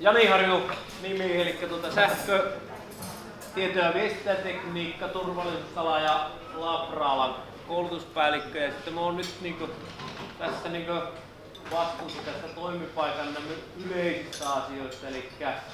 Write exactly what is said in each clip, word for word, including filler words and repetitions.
Jani Harju nimi, eli tuota sähkö, tieto- ja viestintätekniikka, turvallisuusala ja Labra-alan koulutuspäällikkö. Ja sitten mä oon nyt niinku tässä niinku vastuussa tästä toimipaikan yleisistä asioista, eli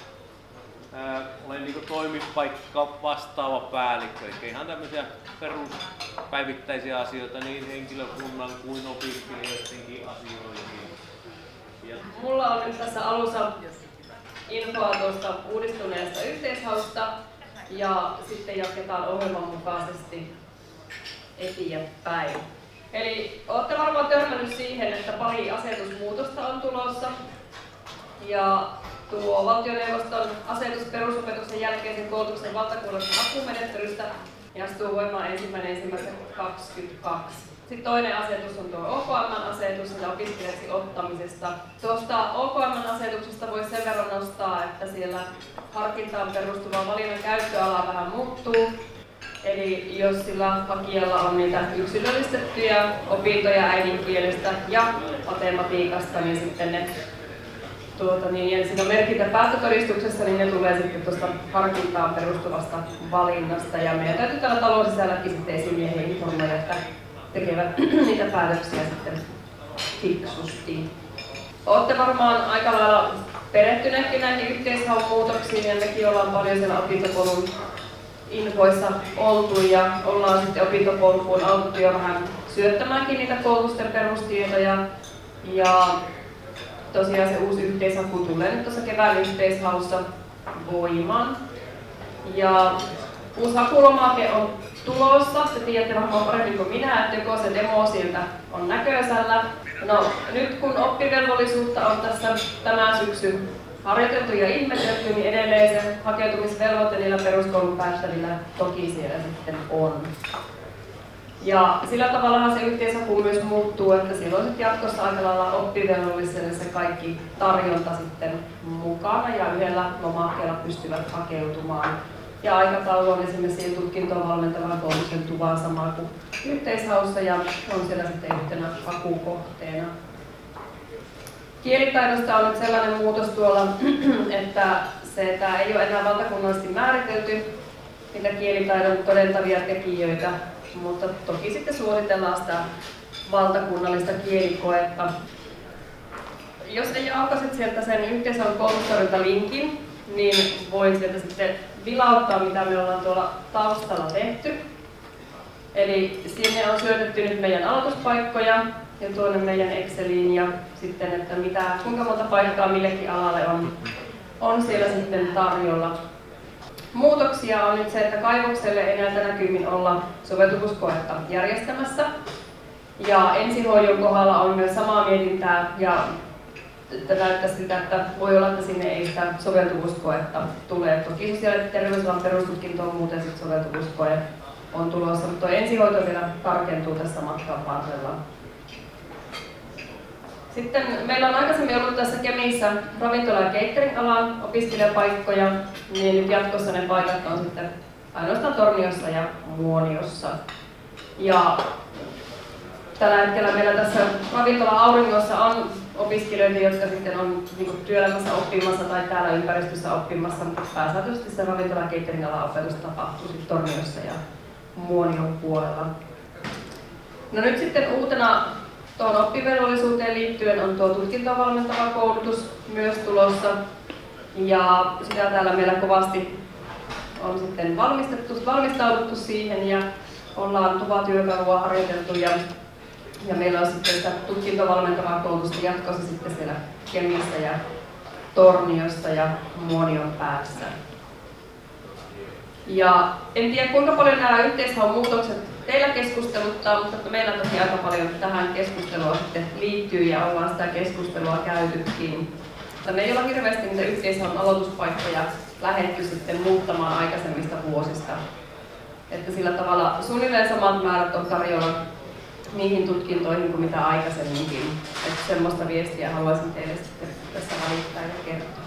ää, olen niinku toimipaikka vastaava päällikkö, eli ihan tämmöisiä peruspäivittäisiä asioita niin henkilökunnan kuin opiskelijoidenkin asioihin. Ja mulla on nyt tässä alussa infoa tuosta uudistuneesta yhteishausta ja sitten jatketaan ohjelman mukaisesti eteenpäin. Eli olette varmaan törmännyt siihen, että pari asetusmuutosta on tulossa. Ja tuo valtioneuvoston asetus perusopetuksen jälkeisen koulutuksen valtakunnallisesta hakumenettelystä astuu voimaan ensimmäinen ensimmäistä kaksikymmentäkaksi. Sitten toinen asetus on tuo O K M-asetus ja opiskelijaksi ottamisesta. Tuosta O K M-asetuksesta voi sen verran nostaa, että siellä harkintaan perustuva valinnan käyttöala vähän muuttuu. Eli jos sillä hakijalla on niitä yksilöllistettyjä opintoja äidinkielestä ja matematiikasta, niin sitten ne tuota, niin, ja siinä on merkintä päättötodistuksessa, niin ne tulee sitten tuosta harkintaan perustuvasta valinnasta. Ja meidän täytyy täällä talon sisälläkin sitten esimiehen informoida, että tekevät niitä päätöksiä sitten fiksusti. Olette varmaan aika lailla perehtyneetkin näihin yhteishaun muutoksiin ja mekin ollaan paljon siellä opintopolun infoissa oltu ja ollaan sitten opintopolkuun auttu jo vähän syöttämäänkin niitä koulutusten perustietoja. Ja tosiaan se uusi yhteishaku tulee nyt tuossa kevään yhteishaussa voimaan. Ja uusi hakulomake on tulossa. Te tiedätte varmaan paremmin kuin minä, että joko se demo sieltä on näköisellä. No nyt kun oppivelvollisuutta on tässä tämän syksyn harjoiteltu ja ihmetelty, niin edelleen se hakeutumisvelvoite niillä peruskoulun päättävillä toki siellä sitten on. Ja sillä tavallahan se yhteishaku myös muuttuu, että siellä on sitten jatkossa aika lailla oppivelvolliselle se kaikki tarjonta sitten mukana ja yhdellä lomakkeella pystyvät hakeutumaan. Ja aikataulu on esimerkiksi siihen tutkintoon valmentavan koulutuksen tuvaan sama kuin yhteishaussa ja on siellä sitten yhtenä hakukohteena. Kielitaidosta on nyt sellainen muutos tuolla, että se, tämä ei ole enää valtakunnallisesti määritelty niitä kielitaidon todentavia tekijöitä, mutta toki sitten suositellaan sitä valtakunnallista kielikoetta. Jos ei aukaiset sieltä sen yhteishaun koulutustarjontalinkin, niin voin sieltä sitten vilauttaa, mitä me ollaan tuolla taustalla tehty. Eli sinne on syötetty nyt meidän aloituspaikkoja ja tuonne meidän Exceliin ja sitten, että mitä, kuinka monta paikkaa millekin alalle on, on siellä sitten tarjolla. Muutoksia on nyt se, että kaivokselle ei näiltä näkymin olla soveltuvuuskoetta järjestämässä. Ja ensihoidon kohdalla on myös samaa mietintää ja että näyttää siltä, että voi olla, että sinne ei sitä soveltuvuuskoetta tule. Toki sosiaali- ja terveysalan perustutkintoon muuten sit soveltuvuuskoe on tulossa, mutta tuo ensihoito vielä tarkentuu tässä matkan varrella. Sitten meillä on aikaisemmin ollut tässä Kemissä ravintola- ja catering-alan opiskelijapaikkoja, niin nyt jatkossa ne paikat on sitten ainoastaan Torniossa ja Muoniossa. Ja tällä hetkellä meillä tässä ravintola-auringossa on opiskelijoita, jotka sitten on niin työelämässä oppimassa tai täällä ympäristössä oppimassa, mutta pääsääntöisesti se ravintola- ja catering-alan opetus tapahtuu sitten Torniossa ja Muonion puolella. No nyt sitten uutena tuohon oppivelvollisuuteen liittyen on tuo tutkintoa valmentava koulutus myös tulossa. Ja sitä täällä meillä kovasti on sitten valmistettu, valmistauduttu siihen ja ollaan tuvatyökalua harjoiteltu ja, ja meillä on sitten sitä tutkintovalmentavaa koulutusta jatkossa sitten siellä Kemissä ja Torniossa ja Muonion päässä. Ja en tiedä kuinka paljon nämä yhteishaun muutokset teillä keskusteluttaa, mutta meillä toki aika paljon tähän keskustelua sitten liittyy ja ollaan sitä keskustelua käytykin. Mutta me ei olla hirveästi niitä yhteishaun aloituspaikkoja lähdetty sitten muuttamaan aikaisemmista vuosista. Että sillä tavalla suunnilleen samat määrät on tarjolla niihin tutkintoihin kuin mitä aikaisemminkin. Että semmoista viestiä haluaisin teille sitten tässä välittää ja kertoa.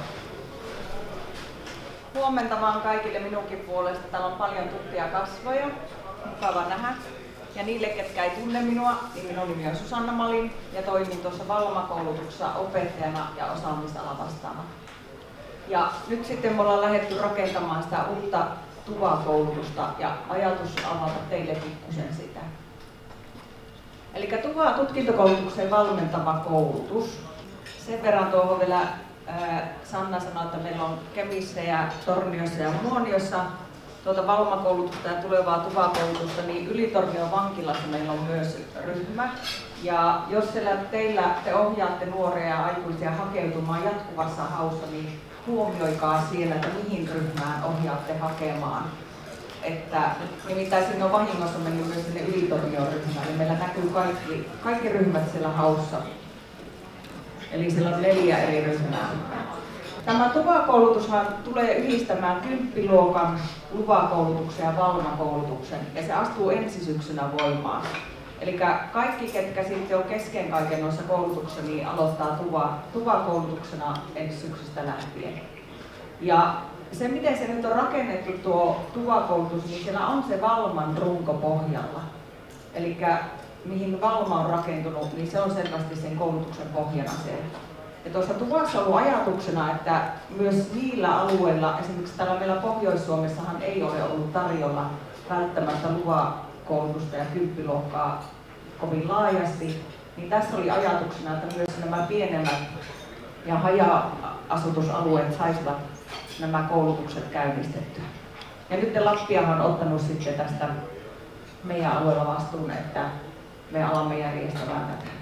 Huomenta vaan kaikille minunkin puolesta. Täällä on paljon tuttuja kasvoja. Mukava nähdä. Ja niille, ketkä ei tunne minua, niin minun nimi on Susanna Malin ja toimin tuossa Valma-koulutuksessa opettajana ja osaamisalan vastaavana. Ja nyt sitten me ollaan lähdetty rakentamaan sitä uutta TUVA-koulutusta ja ajatus avata teille pikkusen sitä. Eli TUVA tutkintokoulutuksen valmentava koulutus. Sen verran tuohon vielä ää, Sanna sanoi, että meillä on Kemissä ja Torniossa ja Muoniossa tuota Valma-koulutusta ja tulevaa TUVA-koulutusta, niin Ylitornion vankilassa meillä on myös ryhmä. Ja jos siellä teillä te ohjaatte nuoria ja aikuisia hakeutumaan jatkuvassa haussa, niin huomioikaa siellä, että mihin ryhmään ohjaatte hakemaan. Että nimittäin sinne on vahingossa mennyt myös sinne Ylitornion ryhmään, niin meillä näkyy kaikki, kaikki ryhmät siellä haussa. Eli siellä on neljä eri ryhmää. Tämä TUVA-koulutushan tulee yhdistämään kymppiluokan luvakoulutuksen ja valmakoulutuksen, ja se astuu ensi syksynä voimaan. Eli kaikki, ketkä sitten on kesken kaiken noissa koulutuksissa, niin aloittaa TUVA, TUVA-koulutuksena ensi syksystä lähtien. Ja se, miten se nyt on rakennettu tuo TUVA-koulutus, niin siellä on se Valman runko pohjalla. Eli mihin Valma on rakentunut, niin se on selvästi sen koulutuksen pohjana siellä. Ja tuossa TUVassa on ollut ajatuksena, että myös niillä alueilla, esimerkiksi täällä meillä Pohjois-Suomessahan ei ole ollut tarjolla välttämättä luvakoulutusta ja kymppiluokkaa kovin laajasti, niin tässä oli ajatuksena, että myös nämä pienemmät ja haja-asutusalueet saisivat nämä koulutukset käynnistettyä. Ja nyt Lappiahan on ottanut sitten tästä meidän alueella vastuun, että me alamme järjestämään tätä.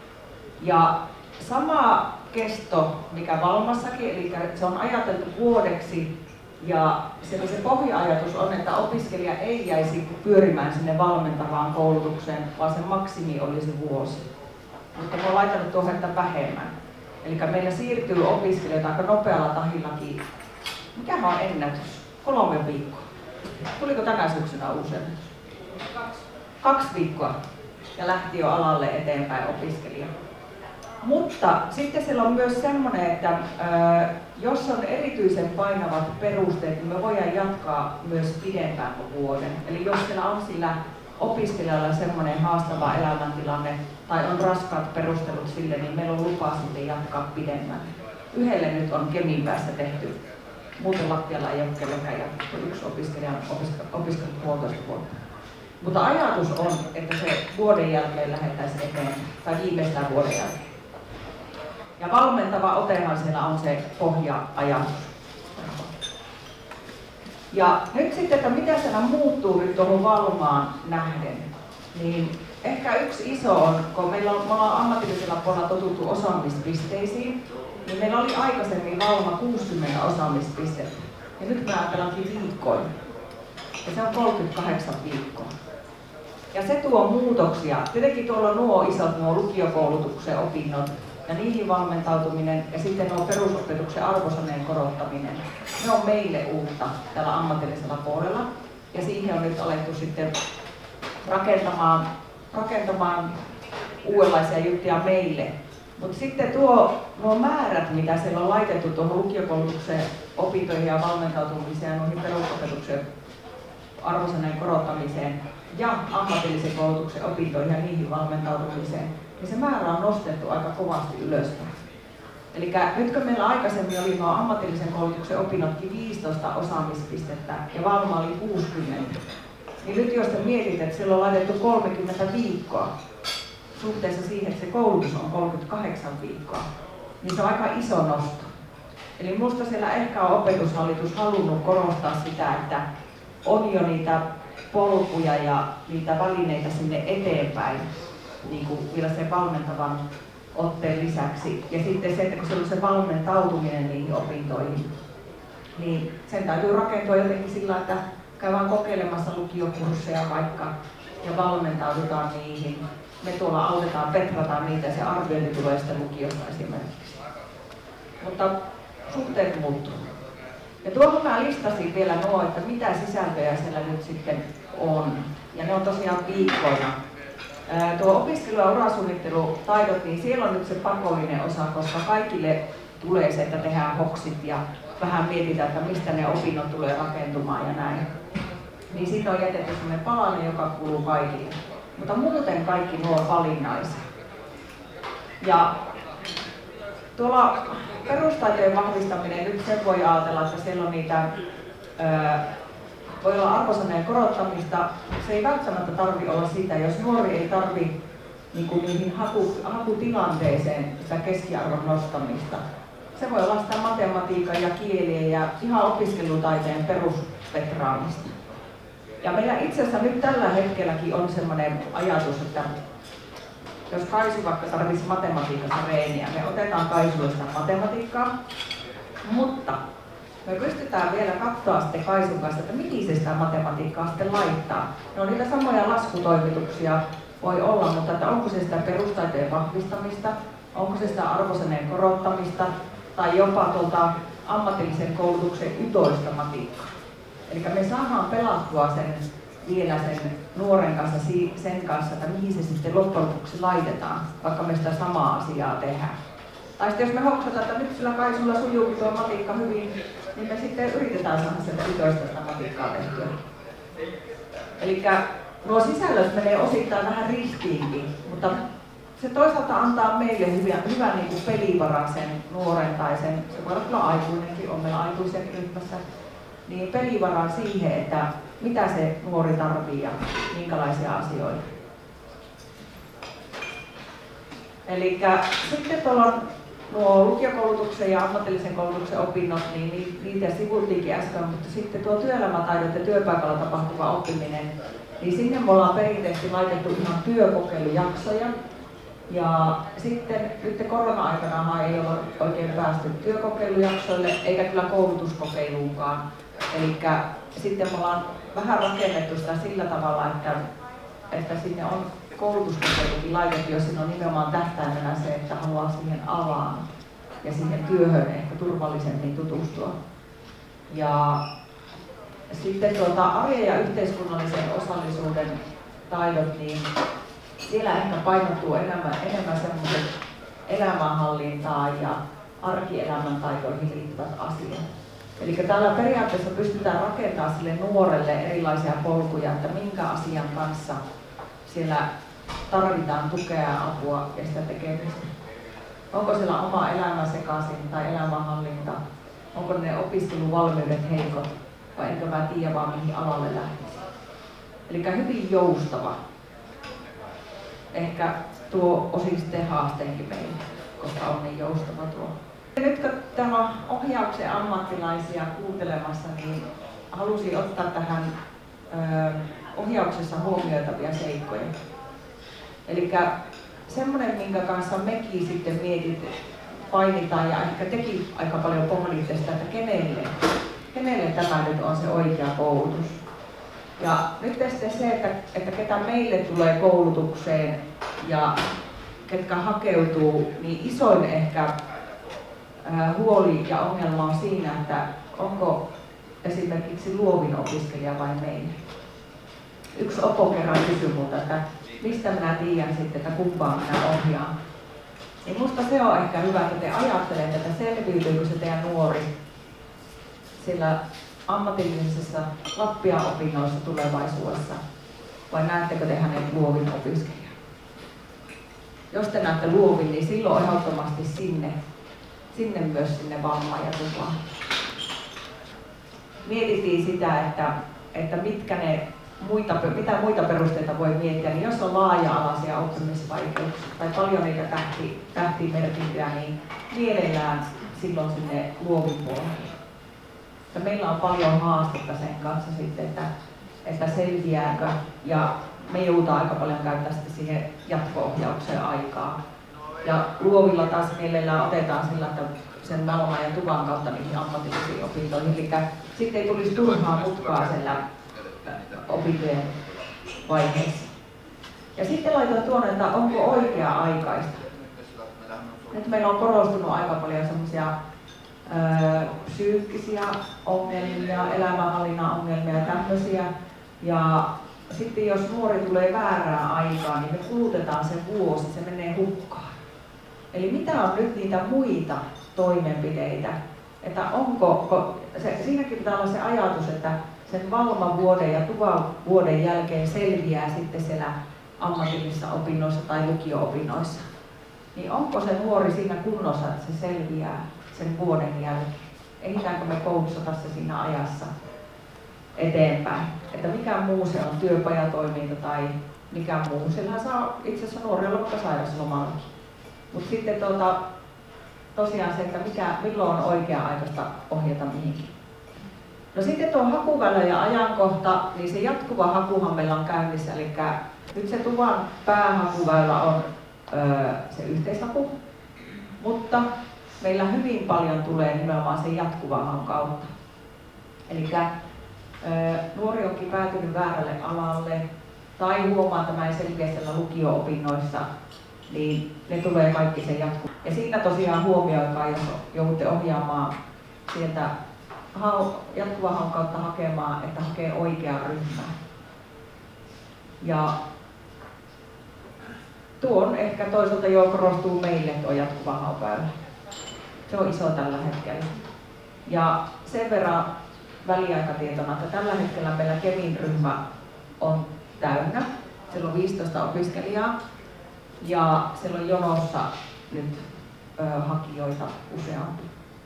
Ja sama kesto, mikä Valmassakin, eli se on ajateltu vuodeksi, ja se, se pohja-ajatus on, että opiskelija ei jäisi pyörimään sinne valmentavaan koulutukseen, vaan se maksimi olisi vuosi. Mutta me on laittanut tuohon, että vähemmän. Eli meillä siirtyy opiskelijoita aika nopealla tahillakin. Mikähän on ennätys? Kolme viikkoa. Tuliko tänä syksynä uusi ennätys? Kaksi. Kaksi viikkoa. Ja lähti jo alalle eteenpäin opiskelija. Mutta sitten siellä on myös semmoinen, että ää, jos on erityisen painavat perusteet, niin me voidaan jatkaa myös pidempään kuin vuoden. Eli jos siellä on sillä opiskelijalla semmoinen haastava elämäntilanne tai on raskaat perustelut sille, niin meillä on lupa sitten jatkaa pidemmän. Yhdelle nyt on Kemin päässä tehty. Muuten Lattialla ei ole kellekään jatkettu. Yksi opiskelija on opiskellut puolitoista vuotta. Mutta ajatus on, että se vuoden jälkeen lähdettäisiin eteenpäin, tai viimeistään vuoden jälkeen. Ja valmentava otehan siellä on se pohja-ajatus. Ja nyt sitten, että mitä siellä muuttuu nyt tuohon Valmaan nähden, niin ehkä yksi iso on, kun meillä on, me ollaan ammatillisella puolella totuttu osaamispisteisiin, niin meillä oli aikaisemmin Valma kuusikymmentä osaamispistettä. Ja nyt me ajatellaankin viikkoin. Ja se on kolmekymmentäkahdeksan viikkoa. Ja se tuo muutoksia. Tietenkin tuolla on nuo isot nuo lukiokoulutuksen opinnot ja niihin valmentautuminen ja sitten nuo perusopetuksen arvosaneen korottaminen. Ne on meille uutta tällä ammatillisella puolella. Ja siihen on nyt alettu sitten rakentamaan, rakentamaan uudenlaisia juttuja meille. Mutta sitten tuo, nuo määrät, mitä siellä on laitettu tuohon lukiokoulutuksen opintoihin ja valmentautumiseen ja noihin perusopetuksen arvosaneen korottamiseen ja ammatillisen koulutuksen opintoihin ja niihin valmentautumiseen, niin se määrä on nostettu aika kovasti ylöspäin. Eli nyt kun meillä aikaisemmin oli nuo ammatillisen koulutuksen opinnotkin viisitoista osaamispistettä ja Valma oli kuusikymmentä, niin nyt jos te mietit, että siellä on laitettu kolmekymmentä viikkoa suhteessa siihen, että se koulutus on kolmekymmentäkahdeksan viikkoa, niin se on aika iso nosto. Eli minusta siellä ehkä on opetushallitus halunnut korostaa sitä, että on jo niitä polkuja ja niitä välineitä sinne eteenpäin, niin kuin vielä se valmentavan otteen lisäksi. Ja sitten se, että kun se on se valmentautuminen niihin opintoihin, niin sen täytyy rakentua jotenkin sillä, että käydään kokeilemassa lukiokursseja vaikka ja valmentaudutaan niihin. Me tuolla autetaan, petrataan niitä ja se arviointi tulee sitten lukiosta esimerkiksi. Mutta suhteet muuttuu. Ja tuohon mä listasin vielä nuo, että mitä sisältöjä siellä nyt sitten on. Ja ne on tosiaan viikkoina. Ää, tuo opiskelu- ja urasuunnittelutaidot, niin siellä on nyt se pakollinen osa, koska kaikille tulee se, että tehdään hoksit ja vähän mietitään, että mistä ne opinnot tulee rakentumaan ja näin. Niin siitä on jätetty sellainen palanen, joka kuuluu kaikille. Mutta muuten kaikki nuo on valinnaisia. Ja Tuolla perustaitojen vahvistaminen, nyt sen voi ajatella, että siellä on niitä, ää, voi olla arvosanojen korottamista. Se ei välttämättä tarvitse olla sitä, jos nuori ei tarvitse niin kuin niihin haku, hakutilanteeseen sitä keskiarvon nostamista. Se voi olla sitä matematiikan ja kielien ja ihan opiskelutaiteen peruspetraamista. Ja meillä itse asiassa nyt tällä hetkelläkin on sellainen ajatus, että jos Kaisu vaikka tarvitsisi matematiikassa reeniä, me otetaan Kaisulle sitä matematiikkaa, mutta me pystytään vielä katsoa sitten Kaisun kanssa, että mihin se sitä matematiikkaa sitten laittaa. No niitä samoja laskutoimituksia voi olla, mutta että onko se sitä perustaitojen vahvistamista, onko se sitä arvosaneen korottamista tai jopa tuolta ammatillisen koulutuksen ytoista matiikkaa. Eli me saadaan pelattua sen vielä sen nuoren kanssa sen kanssa, että mihin se sitten loppujen lopuksi laitetaan, vaikka me sitä samaa asiaa tehdään. Tai sitten jos me hoksataan, että nyt sillä Kaisulla sujuu tuo matikka hyvin, niin me sitten yritetään saada sieltä ytoista sitä matikkaa tehtyä. Eli nuo sisällöt menee osittain vähän ristiinkin, mutta se toisaalta antaa meille hyvän, hyvän niin kuin pelivaran sen nuoren tai sen, se voi olla kyllä aikuinenkin, on meillä aikuisia ryhmässä, niin pelivaran siihen, että mitä se nuori tarvitsee ja minkälaisia asioita. Eli sitten tuolla on nuo lukiokoulutuksen ja ammatillisen koulutuksen opinnot, niin niitä sivultiinkin äsken, mutta sitten tuo työelämätaidot ja työpaikalla tapahtuva oppiminen, niin sinne me ollaan perinteisesti laitettu ihan työkokeilujaksoja. Ja sitten nyt korona-aikana ei ole oikein päästy työkokeilujaksoille eikä kyllä koulutuskokeiluunkaan. Eli sitten me ollaan vähän rakennettu sitä sillä tavalla, että, että sinne on koulutuskokeilukin laitettu, jos siinä on nimenomaan tähtäimenä se, että haluaa siihen alaan ja siihen työhön ehkä turvallisemmin tutustua. Ja sitten tuota arjen ja yhteiskunnallisen osallisuuden taidot, niin siellä ehkä painottuu enemmän, enemmän semmoiset elämänhallintaan ja arkielämän taitoihin liittyvät asiat. Eli täällä periaatteessa pystytään rakentamaan sille nuorelle erilaisia polkuja, että minkä asian kanssa siellä tarvitaan tukea ja apua ja sitä tekemistä. Onko siellä oma elämä sekaisin tai elämänhallinta? Onko ne opiskeluvalmiudet heikot vai enkö mä tiedä vaan mihin alalle lähtisi? Eli hyvin joustava. Ehkä tuo osin sitten haasteenkin meille, koska on niin joustava tuo. Nyt kun täällä on ohjauksen ammattilaisia kuuntelemassa, niin halusin ottaa tähän ö, ohjauksessa huomioitavia seikkoja. Eli semmoinen, minkä kanssa mekin sitten mietit, painitaan ja ehkä tekin aika paljon pohditte sitä, että kenelle, kenelle tämä nyt on se oikea koulutus. Ja nyt sitten se, että, että ketä meille tulee koulutukseen ja ketkä hakeutuu, niin isoin ehkä ää, huoli ja ongelma on siinä, että onko esimerkiksi luovin opiskelija vai meillä. Yksi opo kerran kysyi multa, että mistä minä tiedän sitten, että kumpaa minä ohjaan. Niin musta se on ehkä hyvä, että te ajattelette, että selviytyykö se teidän nuori sillä ammatillisessa Lappiaan opinnoissa tulevaisuudessa, vai näettekö te hänen luovin opiskelijan? Jos te näette luovin, niin silloin ehdottomasti sinne, sinne myös sinne vammaan ja tupaan. Mietittiin sitä, että, että mitkä ne muita, mitä muita perusteita voi miettiä, niin jos on laaja-alaisia oppimisvaikeuksia tai paljon niitä tähti, tähtimerkintöjä, niin mielellään silloin sinne luovin puolelle. Meillä on paljon haastetta sen kanssa sitten, että, että selviääkö, ja me joudutaan aika paljon käyttää siihen jatko-ohjaukseen aikaa. Ja luovilla taas mielellään otetaan sillä, että sen Malman ja Tuvan kautta niihin ammatillisiin opintoihin, eli sitten ei tulisi turhaa mutkaa siellä opintojen vaiheessa. Ja sitten laitoin tuonne, että onko oikea-aikaista. Nyt meillä on korostunut aika paljon semmoisia Öö, psyykkisiä ongelmia, elämänhallinnan ongelmia ja tämmöisiä. Ja sitten jos nuori tulee väärään aikaan, niin me kulutetaan se vuosi, se menee hukkaan. Eli mitä on nyt niitä muita toimenpiteitä? Että onko, se, siinäkin pitää olla se ajatus, että sen Valma-vuoden ja Tuva-vuoden jälkeen selviää sitten siellä ammatillisissa opinnoissa tai lukio-opinnoissa. niin onko se nuori siinä kunnossa, että se selviää sen vuoden jälkeen? Ehditäänkö me koulutusata se siinä ajassa eteenpäin? Että mikä muu se on, työpajatoiminta tai mikä muu. Sillähän saa itse asiassa nuorilla vaikka sairauslomallakin. Mutta sitten tuota, tosiaan se, että mikä, milloin on oikea-aikaista ohjata mihinkin. No sitten tuo hakuväylä ja ajankohta, niin se jatkuva hakuhan meillä on käynnissä. Eli nyt se tuvan päähakuväylä on öö, se yhteishaku, mutta meillä hyvin paljon tulee nimenomaan sen jatkuvan haun kautta. Eli öö, nuori onkin päätynyt väärälle alalle tai huomaa, että tämä ei selviä siellä lukio-opinnoissa, niin ne tulee kaikki sen jatkuvan. Ja siinä tosiaan huomioikaa, jos joudutte ohjaamaan sieltä jatkuvan haun kautta hakemaan, että hakee oikeaa ryhmää. Ja tuon ehkä toisaalta jo korostuu meille tuo jatkuva hauväylä. Se on iso tällä hetkellä. Ja sen verran väliaikatietona, että tällä hetkellä meillä Kevin ryhmä on täynnä. Siellä on viisitoista opiskelijaa ja siellä on jonossa nyt ö, hakijoita useampi.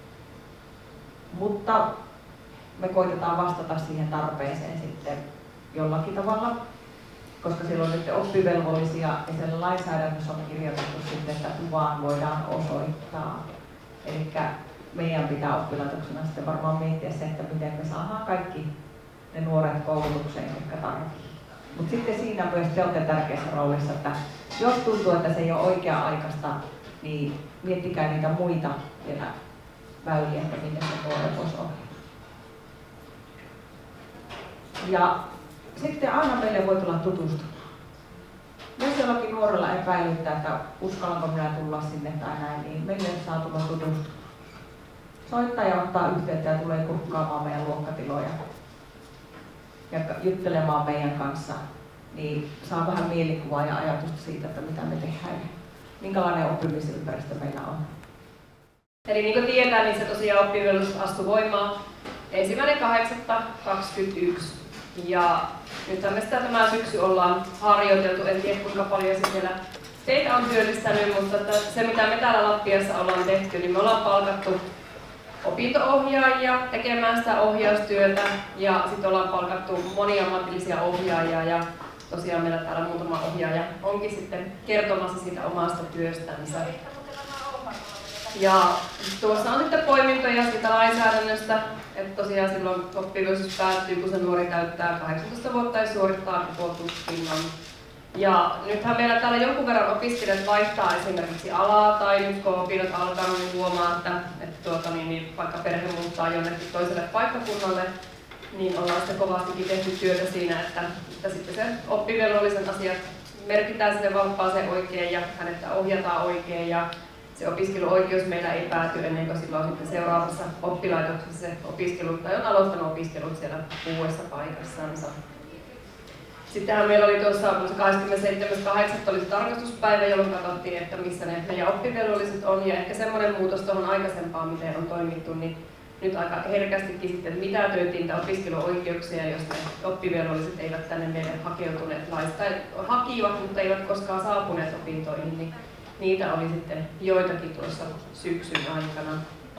Mutta me koitetaan vastata siihen tarpeeseen sitten jollakin tavalla, koska siellä on nyt oppivelvollisia ja siellä lainsäädännössä on kirjoitettu sitten, että tuvaan voidaan osoittaa. Eli meidän pitää oppilaitoksena sitten varmaan miettiä se, että miten me saadaan kaikki ne nuoret koulutukseen, jotka tarvitsevat. Mutta sitten siinä myös te olette tärkeässä roolissa, että jos tuntuu, että se ei ole oikea-aikaista, niin miettikää niitä muita vielä väyliä, että miten se nuoret voisi ohjata. Ja sitten aina meille voi tulla tutustumaan. Jos jollakin nuorella epäilyttää, että uskallanko minä tulla sinne tai näin, niin meille saa tulla tutustumaan. Soittaa ja ottaa yhteyttä ja tulee kurkkaamaan meidän luokkatiloja ja juttelemaan meidän kanssa, niin saa vähän mielikuvaa ja ajatusta siitä, että mitä me tehdään ja minkälainen oppimisympäristö meillä on. Eli niin kuin tiedetään, niin se tosiaan oppivelvollisuus astui voimaan ensimmäinen kahdeksatta kaksikymmentäyksi. Ja nythän me sitä tämä syksy ollaan harjoiteltu, en tiedä kuinka paljon se siellä teitä on työllistänyt, mutta että se mitä me täällä Lappiassa ollaan tehty, niin me ollaan palkattu opinto-ohjaajia tekemään sitä ohjaustyötä ja sitten ollaan palkattu moniammatillisia ohjaajia ja tosiaan meillä täällä muutama ohjaaja onkin sitten kertomassa siitä omasta työstänsä. Ja tuossa on sitten poimintoja siitä lainsäädännöstä, että tosiaan silloin oppivelvollisuus päättyy, kun se nuori täyttää kahdeksantoista vuotta ja suorittaa koko tutkinnon. Ja nythän meillä täällä jonkun verran opiskelijat vaihtaa esimerkiksi alaa tai nyt kun opinnot alkaa, niin huomaa, että, että tuota, niin, niin, vaikka perhe muuttaa jonnekin toiselle paikkakunnalle, niin ollaan sitten kovastikin tehty työtä siinä, että, että sitten se oppivelvollisen asiat merkitään sinne valppaaseen oikein ja hänettä ohjataan oikein. Ja se opiskeluoikeus meillä ei pääty ennen kuin silloin sitten seuraavassa oppilaitoksessa se opiskelu tai on aloittanut opiskelut siellä uudessa paikassansa. Sittenhän meillä oli tuossa kahdeskymmenesseitsemäs kahdeksatta oli se tarkastuspäivä, jolloin katsottiin, että missä ne meidän oppivelvolliset on ja ehkä semmoinen muutos tuohon aikaisempaan, miten on toimittu, niin nyt aika herkästikin sitten mitätöitiin niitä opiskeluoikeuksia, jos ne oppivelvolliset eivät tänne meille hakeutuneet laista. Hakivat, mutta eivät koskaan saapuneet opintoihin, niin niitä oli sitten joitakin tuossa syksyn aikana.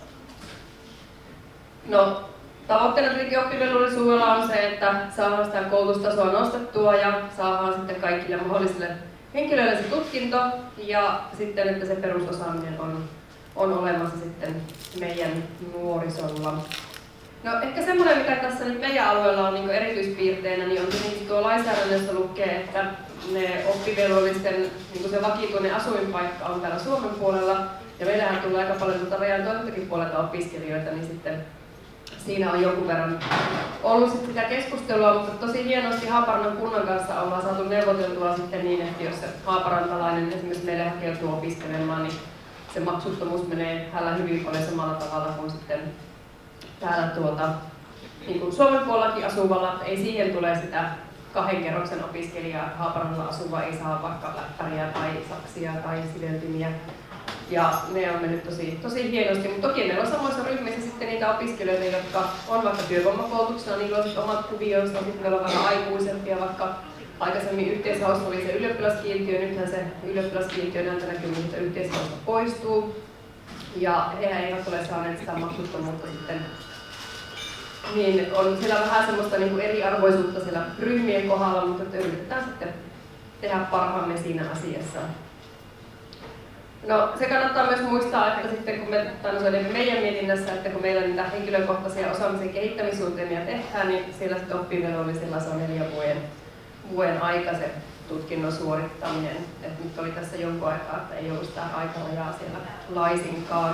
No, tavoitteena tietenkin oppivelvollisuudella on se, että saadaan sitä koulutustasoa nostettua ja saadaan sitten kaikille mahdollisille henkilöille se tutkinto ja sitten, että se perusosaaminen on, on olemassa sitten meidän nuorisolla. No ehkä semmoinen, mikä tässä nyt meidän alueella on niin erityispiirteinä, niin on tietenkin tuo lainsäädännössä lukee, että ne oppivelvollisten niin se vakituinen asuinpaikka on täällä Suomen puolella ja meillähän tulee aika paljon tuota rajan toiseltakin puolelta opiskelijoita, niin sitten siinä on jonkun verran ollut sit sitä keskustelua, mutta tosi hienosti Haaparannan kunnan kanssa ollaan saatu neuvoteltua sitten niin, että jos se haaparantalainen esimerkiksi meille hakeutuu opiskelemaan, niin se maksuttomuus menee hänellä hyvin paljon samalla tavalla kuin sitten täällä tuota, niin kuin Suomen puolellakin asuvalla, ei siihen tule sitä kahden kerroksen opiskelijaa, Haaparannalla asuva ei saa vaikka läppäriä tai saksia tai siveltimiä. Ja ne on mennyt tosi, tosi hienosti, mutta toki meillä on samoissa ryhmissä sitten niitä opiskelijoita, jotka on vaikka työvoimakoulutuksena, niillä on sitten omat kuvionsa, sitten meillä on vähän aikuisempia, vaikka aikaisemmin yhteishaussa oli se ylioppilaskiintiö, nythän se ylioppilaskiintiö näiltä näkymistä yhteishausta poistuu. Ja hehän eivät ole saaneet sitä maksuttomuutta sitten. Niin on siellä vähän semmoista niin kuin eriarvoisuutta siellä ryhmien kohdalla, mutta yritetään sitten tehdä parhaamme siinä asiassa. No, se kannattaa myös muistaa, että sitten kun me, tai meidän mietinnässä, että kun meillä niitä henkilökohtaisia osaamisen kehittämissuunnitelmia tehdään, niin siellä sitten oppivelvollisilla se on neljän vuoden, vuoden aika se tutkinnon suorittaminen. Et nyt oli tässä jonkun aikaa, että ei ollut sitä aikarajaa siellä laisinkaan.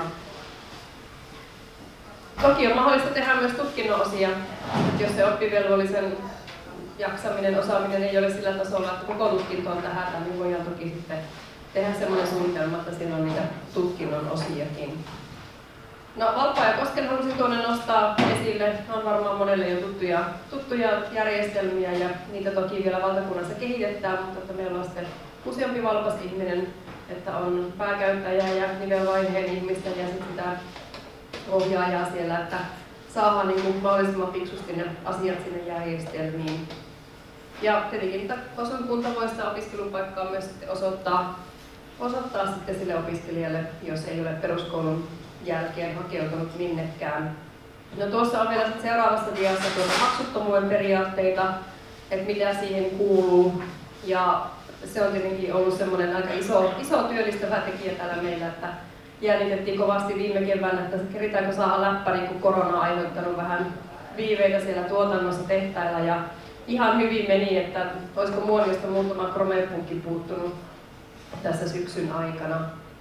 Toki on mahdollista tehdä myös tutkinnon osia, että jos se oppivelvollisen jaksaminen, osaaminen ei ole sillä tasolla, että koko tutkinto on tähän, niin voidaan toki sitten tehdä sellainen suunnitelma, että siellä on niitä tutkinnon osiakin. No, Valppaan ja Kosken halusin tuonne nostaa esille. On varmaan monelle jo tuttuja, tuttuja järjestelmiä ja niitä toki vielä valtakunnassa kehitetään, mutta että meillä on sitten useampi valpas ihminen, että on pääkäyttäjää ja nivelvaiheen ihmistä ja sitten sitä ohjaajaa siellä, että saadaan niin kuin mahdollisimman fiksusti ne asiat sinne järjestelmiin. Ja tietenkin niitä osuuskunta voi sitä opiskelupaikkaa myös sitten osoittaa, osoittaa sitten sille opiskelijalle, jos ei ole peruskoulun jälkeen hakeutunut minnekään. No, tuossa on vielä seuraavassa diassa tuota maksuttomuuden periaatteita, että mitä siihen kuuluu. Ja se on tietenkin ollut semmoinen aika iso, iso työllistävä tekijä täällä meillä, että jännitettiin kovasti viime keväänä, että keritäänkö saada läppäri, kun korona on aiheuttanut vähän viiveitä siellä tuotannossa tehtailla. Ja ihan hyvin meni, että olisiko Muoniosta muutama kromepunkki puuttunut tässä syksyn aikana.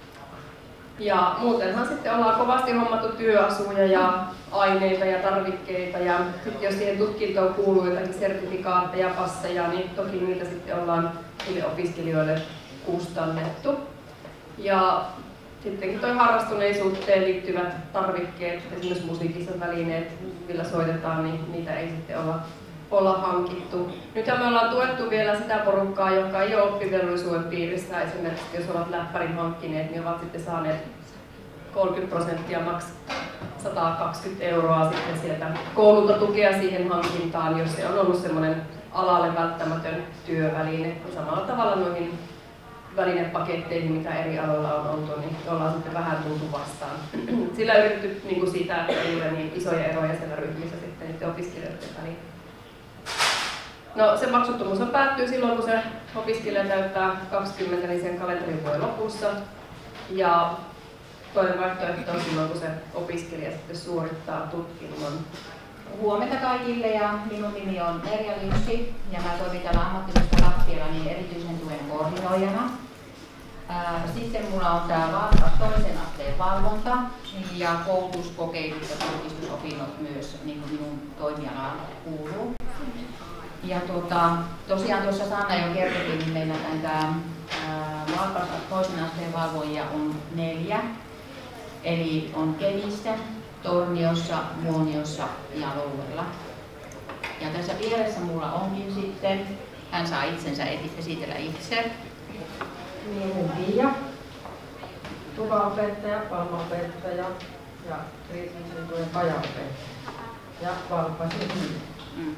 Ja muutenhan sitten ollaan kovasti hommattu työasuja ja aineita ja tarvikkeita ja sitten jos siihen tutkintoon kuuluu jotakin sertifikaatteja, passeja, niin toki niitä sitten ollaan niille opiskelijoille kustannettu. Ja sittenkin toi harrastuneisuuteen liittyvät tarvikkeet, esimerkiksi musiikissa välineet, millä soitetaan, niin niitä ei sitten olla, olla hankittu. Nythän me ollaan tuettu vielä sitä porukkaa, joka ei ole oppivelvollisuuden piirissä. Esimerkiksi jos ovat läppärin hankkineet, niin ovat sitten saaneet kolmekymmentä prosenttia maks sata kaksikymmentä euroa sitten sieltä koululta tukea siihen hankintaan, jos se on ollut semmoinen alalle välttämätön työväline. Ja samalla tavalla noihin välinepaketteihin, mitä eri aloilla on oltu, niin ollaan sitten vähän tultu vastaan. Sillä on yritetty niin kuin siitä, että ei ole niin isoja eroja siellä ryhmissä sitten niiden opiskelijoiden väliin. No, se maksuttomuus on päättyy silloin, kun se opiskelija täyttää kaksikymmentä, niin sen kalenterivuoden lopussa. Ja toinen vaihtoehto on silloin, kun se opiskelija sitten suorittaa tutkinnon. Huomenta kaikille ja minun nimi on Merja Lynssi ja mä toimin täällä ammattilista Lappialla niin erityisen tuen koordinoijana. Sitten mulla on tää Valpas toisen asteen valvonta ja koulutuskokeilut ja tarkistusopinnot myös, niin kuin minun toimialaan kuuluu. Ja tuota, tosiaan tuossa Sanna jo kertokin, niin meillä näitä Valpas toisen asteen valvojia on neljä. Eli on Kemissä, Torniossa, Muoniossa ja Louella. Ja tässä vieressä mulla onkin sitten, hän saa itsensä esitellä itse. Mielen Pia, tuvaopettaja, palmaopettaja ja kriittisen tuen pajaopettaja ja Valppasin. Mm.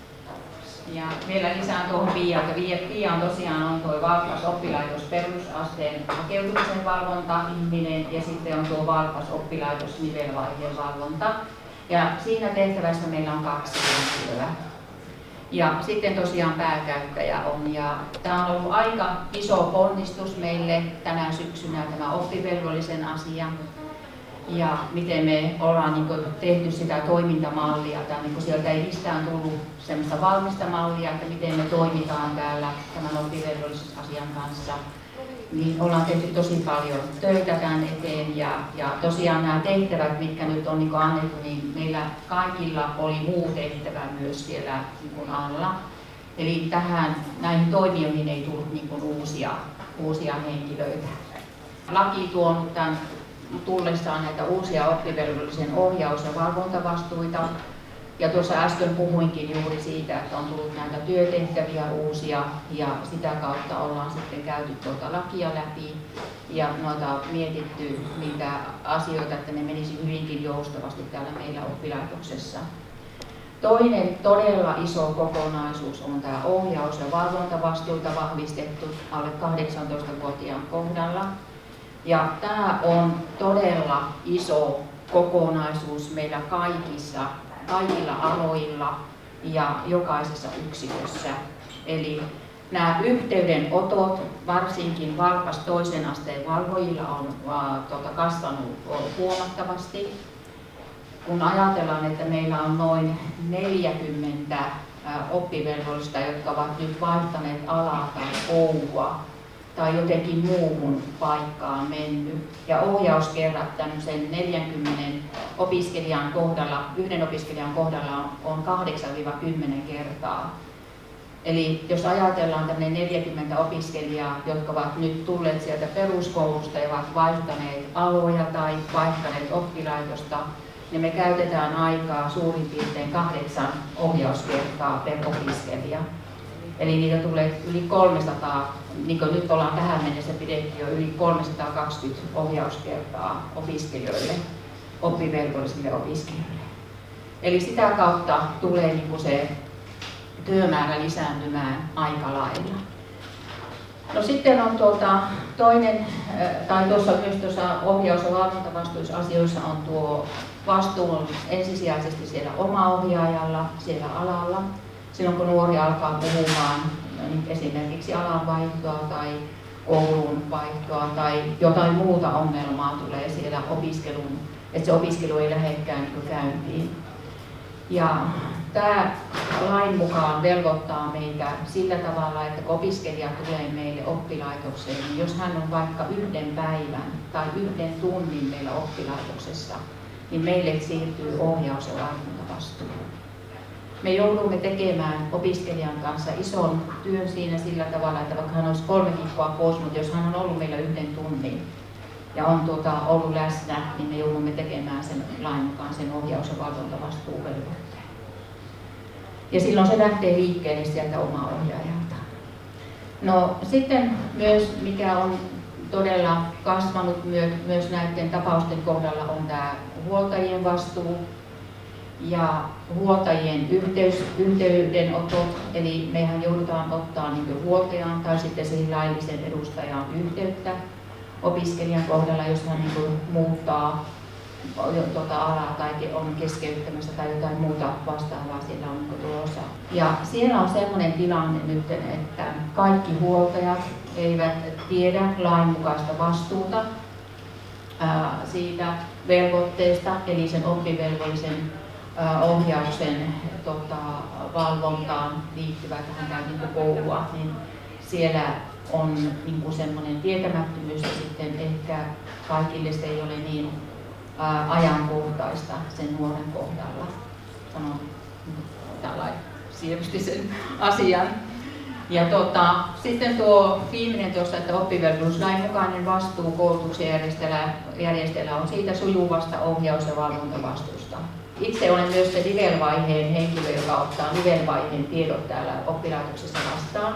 Ja vielä lisään tuohon Pia, että Pia on tosiaan on tuo Valpas oppilaitos perusasteen hakeutumisen valvonta ihminen ja sitten on tuo Valpas oppilaitos nivelvaiheen valvonta. Ja siinä tehtävässä meillä on kaksi henkilöä. Ja sitten tosiaan pääkäyttäjä on. Ja tämä on ollut aika iso ponnistus meille tänä syksynä tämä oppivelvollisen asia. Ja miten me ollaan niin kuin tehty sitä toimintamallia, tai niin kuin sieltä ei mistään tullut semmoista valmista mallia, että miten me toimitaan täällä tämän oppivelvollisen asian kanssa. Niin ollaan tehty tosi paljon töitä tämän eteen ja, ja tosiaan nämä tehtävät, mitkä nyt on niin kuin annettu, niin meillä kaikilla oli muu tehtävä myös siellä niin kuin alla. Eli tähän, näihin toimijoihin ei tullut niin kuin uusia, uusia henkilöitä. Laki tuonut tämän tullessaan näitä uusia oppivelvollisen ohjaus- ja valvontavastuita. Ja tuossa äsken puhuinkin juuri siitä, että on tullut näitä työtehtäviä uusia ja sitä kautta ollaan sitten käyty tuota lakia läpi ja noita mietitty niitä asioita, että ne menisi hyvinkin joustavasti täällä meillä oppilaitoksessa. Toinen todella iso kokonaisuus on tämä ohjaus- ja valvontavastuuta vahvistettu alle kahdeksantoistavuotiaan kohdalla. Ja tämä on todella iso kokonaisuus meillä kaikissa, kaikilla aloilla ja jokaisessa yksikössä. Eli nämä yhteydenotot, varsinkin valpas toisen asteen valvojilla, on uh, tuota, kasvanut huomattavasti. Kun ajatellaan, että meillä on noin neljäkymmentä uh, oppivelvollista, jotka ovat nyt vaihtaneet alaa tai koulua tai jotenkin muuhun paikkaan mennyt, ja ohjauskerrat tämmöisen neljänkymmenen opiskelijan kohdalla, yhden opiskelijan kohdalla on, on kahdeksasta kymmeneen kertaa. Eli jos ajatellaan tämmöinen neljäkymmentä opiskelijaa, jotka ovat nyt tulleet sieltä peruskoulusta ja ovat vaihtaneet aloja tai vaihtaneet oppilaitosta, niin me käytetään aikaa suurin piirtein kahdeksan ohjauskertaa per opiskelija. Eli niitä tulee yli kolmesataa, niin kuin nyt ollaan tähän mennessä pidetty jo yli kolmesataakaksikymmentä ohjauskertaa opiskelijoille, oppivelvollisille opiskelijoille. Eli sitä kautta tulee niin kuin se työmäärä lisääntymään aika lailla. No sitten on tuota, toinen, tai tuossa myös tuossa ohjaus- ja valvontavastuusasioissa on tuo vastuu ensisijaisesti siellä omaohjaajalla, siellä alalla. Silloin kun nuori alkaa puhumaan niin esimerkiksi alanvaihtoa tai koulun vaihtoa tai jotain muuta ongelmaa tulee siellä opiskelun, että se opiskelu ei lähdekään niin käyntiin. Ja tämä lain mukaan velvoittaa meitä sillä tavalla, että kun opiskelija tulee meille oppilaitokseen, niin jos hän on vaikka yhden päivän tai yhden tunnin meillä oppilaitoksessa, niin meille siirtyy ohjaus- ja valvontavastuu. Me joudumme tekemään opiskelijan kanssa ison työn siinä sillä tavalla, että vaikka hän olisi kolme viikkoa pois, mutta jos hän on ollut meillä yhden tunnin ja on tuota, ollut läsnä, niin me joudumme tekemään sen lain mukaan sen ohjaus- ja valvontavastuuvelvoitteen. Ja silloin se lähtee liikkeelle sieltä omaohjaajalta. No sitten myös, mikä on todella kasvanut myös näiden tapausten kohdalla, on tämä huoltajien vastuu ja huoltajien yhteys, yhteydenotot. Eli mehän joudutaan ottaa niin huoltajaan tai sitten siihen laillisen edustajan yhteyttä opiskelijan kohdalla, jos hän niin muuttaa tuota alaa tai on keskeyttämässä tai jotain muuta vastaavaa siellä on tulossa. Ja siellä on sellainen tilanne nyt, että kaikki huoltajat eivät tiedä lainmukaista vastuuta ää, siitä velvoitteesta, eli sen oppivelvollisen ää, ohjauksen tota, valvontaan liittyvää tähän käytiin koulua, niin siellä on niin kuin semmoinen tietämättömyys ja sitten ehkä kaikille se ei ole niin ää, ajankohtaista sen nuoren kohdalla. Sanon tällainen sievästi sen asian. Ja tota, sitten tuo viimeinen tuossa, että oppivelvollisuuslain mukainen vastuu koulutuksen järjestäjällä on siitä sujuvasta ohjaus- ja valvontavastuusta. Itse olen myös se nivelvaiheen henkilö, joka ottaa nivelvaiheen tiedot täällä oppilaitoksessa vastaan.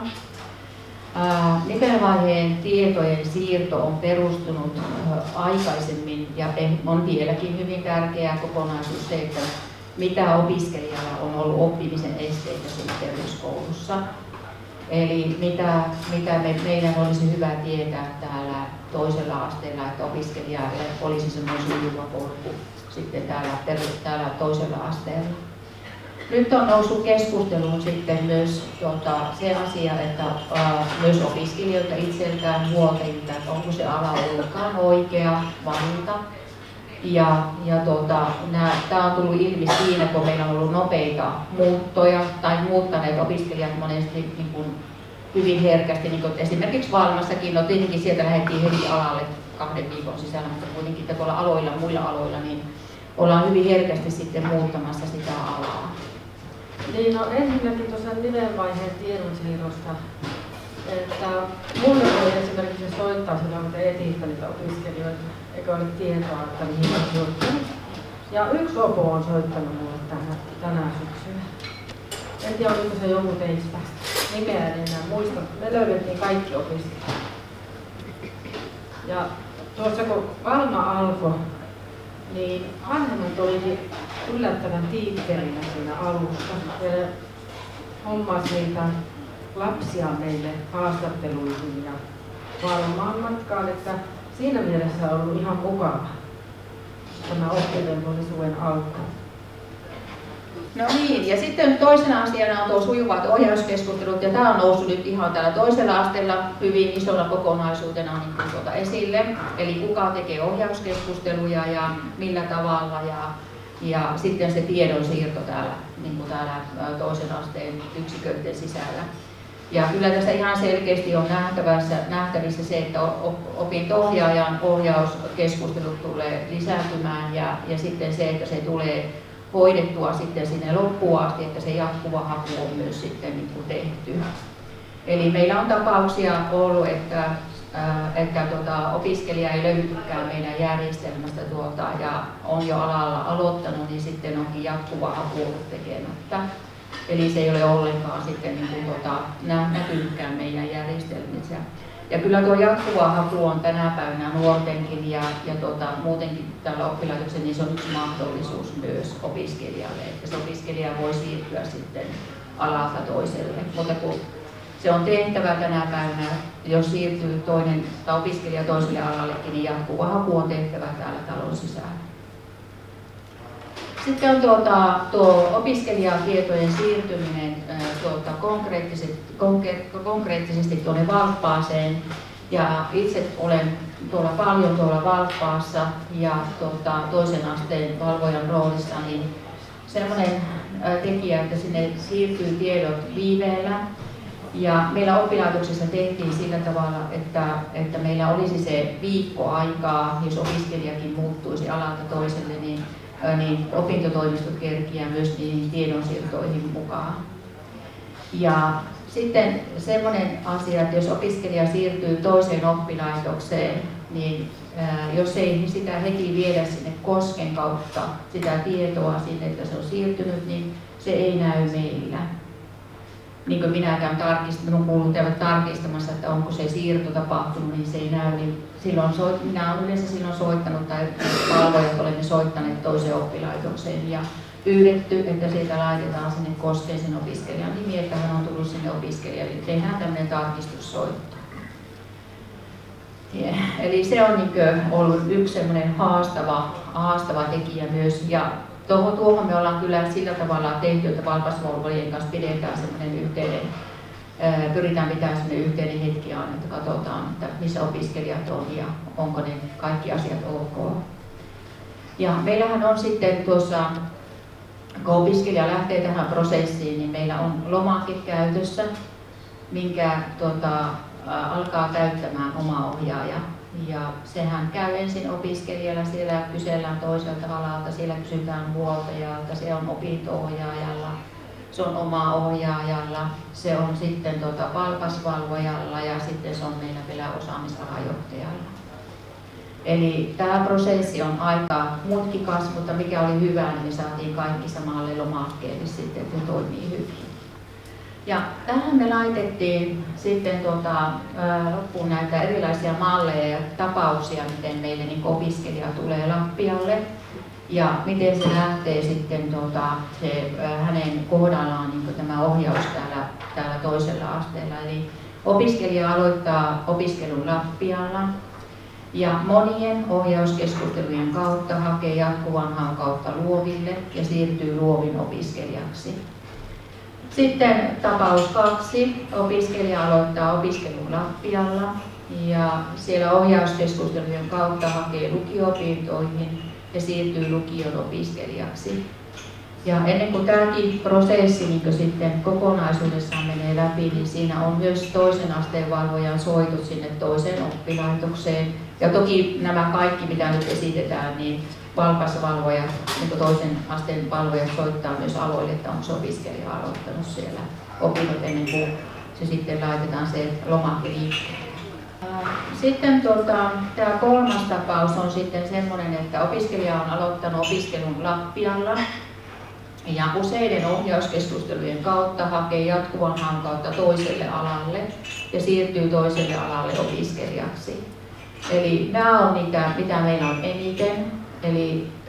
Ää, nivelvaiheen tietojen siirto on perustunut ää, aikaisemmin ja on vieläkin hyvin tärkeä kokonaisuus se, että mitä opiskelijalla on ollut oppimisen esteitä peruskoulussa. Eli mitä, mitä me, meidän olisi hyvä tietää täällä toisella asteella, että opiskelijalle olisi semmoinen sujuva polku sitten täällä, täällä toisella asteella. Nyt on noussut keskusteluun sitten myös tuota, se asia, että ää, myös opiskelijoilta itseltään, huoltajilta, että onko se ala ollutkaan oikea valinta. Ja, ja tuota, tämä on tullut ilmi siinä, kun meillä on ollut nopeita muuttoja tai muuttaneet opiskelijat monesti niin kuin hyvin herkästi. Niin kuin esimerkiksi Valmassakin, no tietenkin sieltä lähdettiin heti alalle kahden viikon sisällä, mutta kuitenkin tuolla aloilla, muilla aloilla, niin ollaan hyvin herkästi sitten muuttamassa sitä alaa. Niin, no ensinnäkin tuossa nivelvaiheen tiedonsiirrosta, että mulle voi esimerkiksi soittaa silloin, kun te etitte niitä opiskelijoita, eikä ole tietoa, että mihin on soittanut. Ja yksi opo on soittanut mulle tänä, tänään syksyllä. En tiedä, oliko se joku teistä. Nimeä en enää muista. Me löydettiin kaikki opiskelijat. Ja tuossa kun Alma alkoi, niin vanhemmat olikin yllättävän tiitterinä siinä alussa. He hommasi niitä lapsia meille haastatteluihin ja varmaan matkaan, että siinä mielessä on ollut ihan mukava tämä oppivelvollisuuden alku. No niin, ja sitten toisena asiana on tuo sujuvat ohjauskeskustelut, ja tämä on noussut nyt ihan täällä toisella asteella hyvin isona kokonaisuutena niin kuin tuota esille. Eli kuka tekee ohjauskeskusteluja ja millä tavalla, ja, ja sitten se tiedonsiirto täällä, niin kuin täällä toisen asteen yksiköiden sisällä. Ja kyllä tässä ihan selkeästi on nähtävissä, nähtävissä se, että opinto-ohjaajan ohjauskeskustelut tulee lisääntymään, ja, ja sitten se, että se tulee hoidettua sitten sinne loppuun asti, että se jatkuva haku on myös sitten niin kuin tehty. Eli meillä on tapauksia ollut, että, että tuota, opiskelija ei löytykään meidän järjestelmästä tuota, ja on jo alalla aloittanut, niin sitten onkin jatkuva haku ollut tekemättä. Eli se ei ole ollenkaan sitten niin kuin, tuota, näkynytkään meidän järjestelmissä. Ja kyllä tuo jatkuva haku on tänä päivänä nuortenkin ja, ja tuota, muutenkin tällä oppilaitoksella, niin se on yksi mahdollisuus myös opiskelijalle, että se opiskelija voi siirtyä sitten alalta toiselle. Mutta kun se on tehtävä tänä päivänä, jos siirtyy toinen tai opiskelija toiselle alallekin, niin jatkuva haku on tehtävä täällä talon sisällä. Sitten on tuota, tuo opiskelijatietojen siirtyminen tuota, konkreettisesti, konkreettisesti tuonne Valppaaseen. Ja itse olen tuolla paljon tuolla Valppaassa ja tuota, toisen asteen valvojan roolissa, niin sellainen tekijä, että sinne siirtyy tiedot viiveellä. Ja meillä oppilaitoksessa tehtiin sillä tavalla, että, että meillä olisi se viikko aikaa, jos opiskelijakin muuttuisi alalta toiselle, niin niin opintotoimistot kerkiää myös niihin tiedonsiirtoihin mukaan. Ja sitten semmoinen asia, että jos opiskelija siirtyy toiseen oppilaitokseen, niin ää, jos ei sitä heti viedä sinne kosken kautta sitä tietoa sinne, että se on siirtynyt, niin se ei näy meillä. Niin kuin minä käyn tarkistamaan, minun kuuluu käydä tarkistamassa, että onko se siirto tapahtunut, niin se ei näy. Niin silloin soit, minä olen yleensä silloin soittanut tai valvojat olemme soittaneet toiseen oppilaitokseen ja pyydetty, että siitä laitetaan sinne koskeen sen opiskelijan nimi, että hän on tullut sinne opiskelijalle. Eli tehdään tämmöinen tarkistussoitto. Yeah. Eli se on niin ollut yksi semmoinen haastava, haastava tekijä myös. Ja Tuohon, tuohon me ollaan kyllä sillä tavalla tehty, että valpasvalvojien kanssa pidetään semmoinen yhteinen, pyritään pitämään semmoinen yhteinen hetki aina, että katsotaan, että missä opiskelijat on ja onko ne kaikki asiat ok. Ja meillähän on sitten tuossa, kun opiskelija lähtee tähän prosessiin, niin meillä on lomake käytössä, minkä tuota, alkaa täyttämään oma ohjaaja. Ja sehän käy ensin opiskelijalla, siellä kysellään toiselta alalta, siellä kysytään huoltajalta, se on opinto-ohjaajalla, se on oma ohjaajalla, se on sitten tuota valpasvalvojalla ja sitten se on meillä vielä osaamisalajohtajalla. Eli tämä prosessi on aika mutkikas, mutta mikä oli hyvä, niin me saatiin kaikki samalle lomakkeelle sitten, että se toimii hyvin. Ja tähän me laitettiin sitten tuota, loppuun näitä erilaisia malleja ja tapauksia, miten meille niin opiskelija tulee Lappialle ja miten se lähtee sitten tuota, se, hänen kohdallaan niin tämä ohjaus täällä, täällä toisella asteella. Eli opiskelija aloittaa opiskelun Lappialla ja monien ohjauskeskustelujen kautta hakee jatkuvan haun kautta luoville ja siirtyy luovin opiskelijaksi. Sitten tapaus kaksi. Opiskelija aloittaa opiskelun Lappialla ja siellä ohjauskeskustelujen kautta hakee lukio-opintoihin ja siirtyy lukion opiskelijaksi. Ja ennen kuin tämäkin prosessi niin sitten kokonaisuudessaan menee läpi, niin siinä on myös toisen asteen valvojan soitot sinne toiseen oppilaitokseen. Ja toki nämä kaikki, mitä nyt esitetään, niin valpasvalvojat, niin toisen asteen valvojat soittaa myös aloille, että onko se opiskelija aloittanut siellä opinnot ennen kuin se sitten laitetaan se lomake liikkeelle. Sitten tuota, tämä kolmas tapaus on sitten semmoinen, että opiskelija on aloittanut opiskelun Lappialla ja useiden ohjauskeskustelujen kautta hakee jatkuvan haun kautta toiselle alalle ja siirtyy toiselle alalle opiskelijaksi. Eli nämä on niitä, mitä meillä on eniten. Eli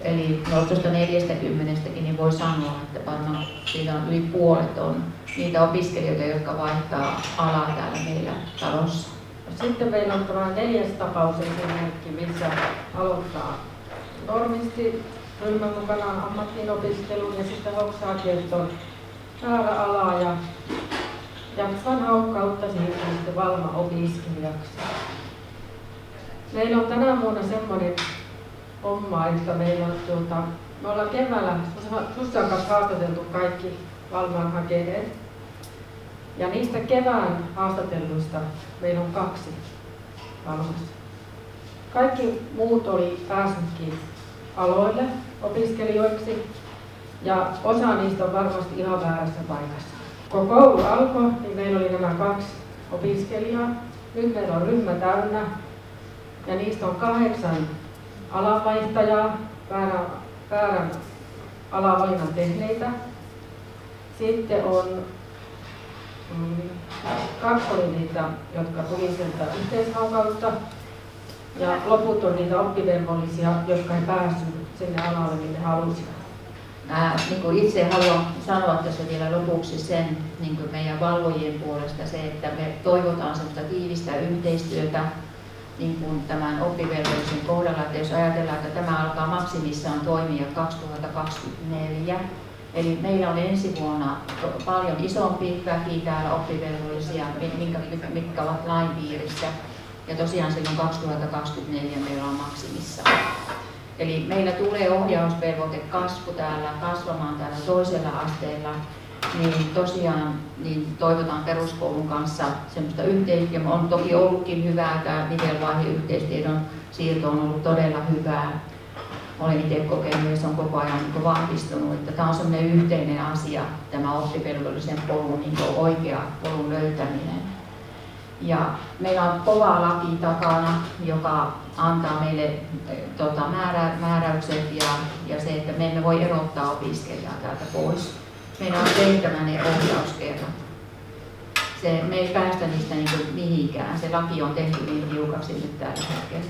Eli no tuosta neljästäkymmenestäkin niin voi sanoa, että varmaan siitä on yli puolet on niitä opiskelijoita, jotka vaihtaa alaa täällä meillä talossa. Sitten meillä on tämä neljäs tapaus esimerkki, missä aloittaa normisti ryhmän mukanaan ammattiin opiskelun ja sitten hoksaakin, että on väärä ala ja jaksan haukkautta siirtyy sitten Valma-opiskelijaksi. Meillä on tänä vuonna semmoinen homma, että meillä on tuota, me ollaan keväällä Sussan kanssa haastateltu kaikki Valmaan hakeneet. Ja niistä kevään haastatelluista meillä on kaksi Valmassa. Kaikki muut oli päässytkin aloille opiskelijoiksi ja osa niistä on varmasti ihan väärässä paikassa. Kun koulu alkoi, niin meillä oli nämä kaksi opiskelijaa. Nyt meillä on ryhmä täynnä ja niistä on kahdeksan alavaihtajaa, väärän, väärän alavalinnan tehneitä. Sitten on mm, kaksi oli niitä, jotka tuli sieltä yhteishaun ja loput on niitä oppivelvollisia, jotka ei päässyt sinne alalle, niin ne halusivat. Mä niin itse haluan sanoa tässä vielä lopuksi sen niin meidän valvojien puolesta se, että me toivotaan sellaista tiivistä yhteistyötä niin kuin tämän oppivelvollisen kohdalla, että jos ajatellaan, että tämä alkaa maksimissaan toimia kaksituhattakaksikymmentäneljä, eli meillä on ensi vuonna paljon isompi väki täällä oppivelvollisia, mitkä ovat lain piirissä, ja tosiaan silloin kaksituhattakaksikymmentäneljä meillä on maksimissaan. Eli meillä tulee ohjausvelvoite kasvu täällä, kasvamaan täällä toisella asteella, niin tosiaan niin toivotaan peruskoulun kanssa semmoista yhteistyötä. On toki ollutkin hyvää, tämä nivelvaiheyhteistiedon siirto on ollut todella hyvää. Olen itse kokenut ja se on koko ajan niin vahvistunut, että tämä on semmoinen yhteinen asia, tämä oppivelvollisen polun niin oikea polun löytäminen. Ja meillä on kova laki takana, joka antaa meille tota, määrä, määräykset ja, ja se, että me emme voi erottaa opiskelijaa täältä pois. Meillä on tehtävä ne ohjauskerrat. Se, me ei päästä niistä niin kuin mihinkään. Se laki on tehty niin tiukaksi nyt tällä hetkellä.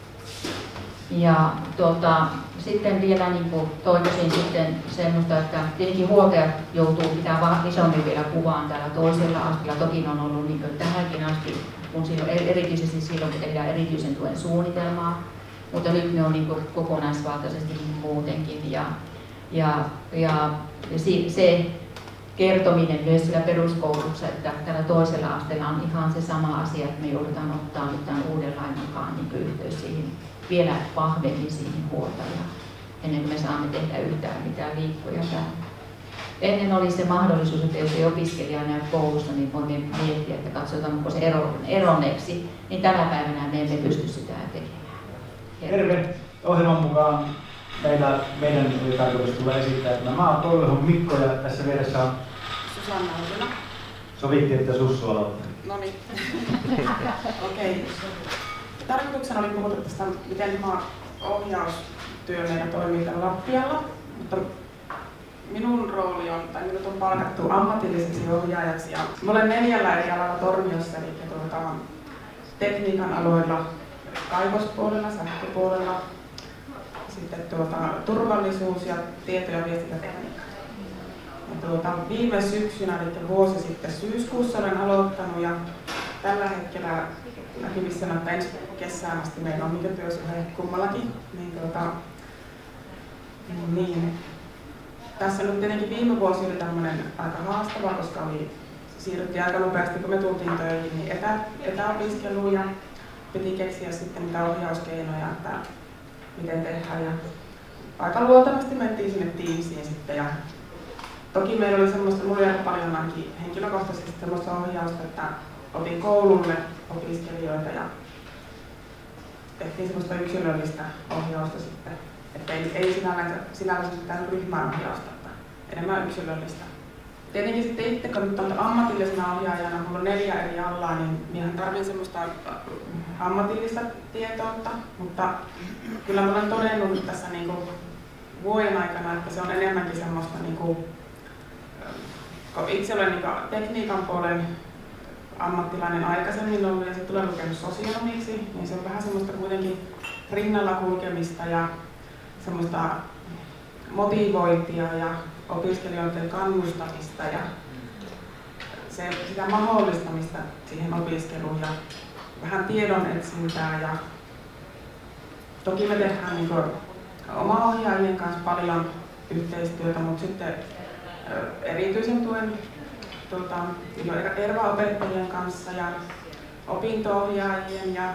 Ja tota, sitten vielä niin kuin toivoisin sitten semmoista, että tietenkin huoltajat joutuu pitämään isommin vielä kuvaan täällä toisella asteella. Toki on ollut niin kuin tähänkin asti, kun silloin, erityisesti silloin kun tehdään erityisen tuen suunnitelmaa, mutta nyt ne on niin kuin kokonaisvaltaisesti muutenkin. Ja, ja, ja se kertominen myös sillä peruskoulussa, että täällä toisella asteella on ihan se sama asia, että me joudutaan ottaa nyt tämän uuden lain mukaan niin yhteys siihen vielä vahvemmin siihen huoltajaan, ennen kuin me saamme tehdä yhtään mitään viikkoja täällä. Ennen oli se mahdollisuus, että jos ei opiskelija näy koulussa, niin voimme miettiä, että katsotaan, onko se ero, eronneeksi, niin tänä päivänä me emme pysty sitä tekemään. Terve! Ohjelman mukaan meillä, meidän oli tarkoitus tulla esittää, että mä oon Toivohon Mikko ja tässä vieressä on Susanna Uutila. Sovittiin, että Sussu aloittaa. No niin. Okei. Okay. Tarkoituksena oli puhua tästä, miten tämä ohjaustyö meillä toimii täällä Lappialla, mutta minun rooli on, tai minut on palkattu ammatilliseksi ohjaajaksi. Ja mä olen neljällä eri alalla Torniossa, eli tuota, tekniikan aloilla, kaivospuolella, sähköpuolella, sitten tuota, turvallisuus ja tieto- ja viestintätekniikka. Ja tuota, viime syksynä, eli vuosi sitten syyskuussa olen aloittanut ja tällä hetkellä näkyvissä on, että ensi kesään asti meillä on mikä työsuhde kummallakin. Niin, tuota, niin. Tässä nyt tietenkin viime vuosi oli tämmöinen aika haastava, koska oli, siirryttiin aika nopeasti, kun me tultiin töihin, niin etä, etäopiskeluun ja piti keksiä sitten mitä ohjauskeinoja, että miten tehdään. Ja aika luultavasti mentiin sinne Teamsiin sitten. Ja toki meillä oli semmoista, mulla oli aika paljon ainakin henkilökohtaisesti semmoista ohjausta, että otin koululle opiskelijoita ja tehtiin semmoista yksilöllistä ohjausta sitten. Että ei, ei sinällänsä, sinällänsä mitään ryhmän ohjausta, että enemmän yksilöllistä. Tietenkin sitten itse, kun nyt on ammatillisena ohjaajana, mulla on neljä eri alaa, niin minähän tarvitsen semmoista ammatillista tietoutta, mutta kyllä mä olen todennut nyt tässä niin kuin vuoden aikana, että se on enemmänkin semmoista, niin kuin, kun itse olen niin kuin tekniikan puolen ammattilainen aikaisemmin ollut ja sitten olen lukenut sosionomiksi, niin se on vähän semmoista kuitenkin rinnalla kulkemista ja semmoista motivointia ja opiskelijoiden kannustamista ja se, sitä mahdollistamista siihen opiskeluun ja vähän tiedon etsintää. Ja toki me tehdään niin kuin oma-ohjaajien kanssa paljon yhteistyötä, mutta sitten erityisen tuen tuota, ERVA-opettajien kanssa ja opinto-ohjaajien ja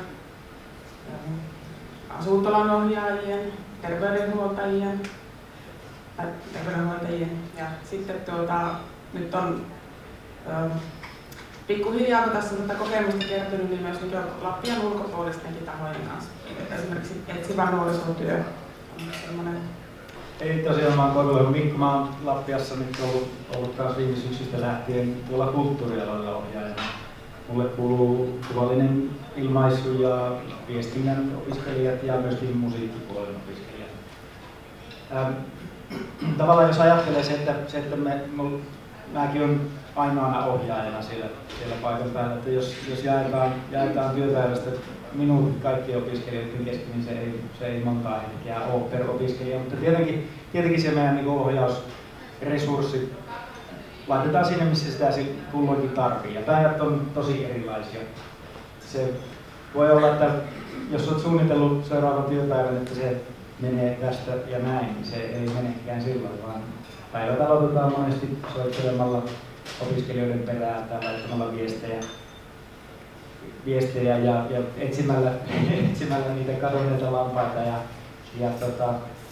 asuntolanohjaajien, terveydenhuoltajien, terveydenhoitajien ja sitten tuota, nyt on ö, pikkuhiljaa, kun tässä on tätä kokemusta kertynyt, niin myös Lappian ulkopuolistenkin tahojen kanssa. Esimerkiksi etsivä nuorisotyö on sellainen. Ei tosiaan, mä oon Koivulehon Mikko, mä oon Lappiassa nyt ollut, ollut taas viime syksystä lähtien tuolla kulttuurialoilla ohjaajana. Mulle kuuluu kuvallinen ilmaisu ja viestinnän opiskelijat ja myöskin musiikkipuolen opiskelijat. Ähm, tavallaan jos ajattelee se, että, se, että me, mul, mäkin on ainoana ohjaajana siellä, siellä paikan päällä, että jos, jos jaetaan, jaetaan työpäivästä minuutit kaikkien opiskelijoiden kesken, niin se ei, se ei montaa hetkeä ole per opiskelija, mutta tietenkin, tietenkin se meidän niin ohjausresurssi laitetaan sinne, missä sitä kulloinkin tarvii. Ja päivät on tosi erilaisia. Se voi olla, että jos olet suunnitellut seuraavan työpäivän, että se menee tästä ja näin, niin se ei menekään silloin, vaan päivät aloitetaan monesti soittelemalla opiskelijoiden perään tai laittamalla viestejä, viestejä ja, ja etsimällä, etsimällä niitä kadonneita lampaita. Ja, ja tota,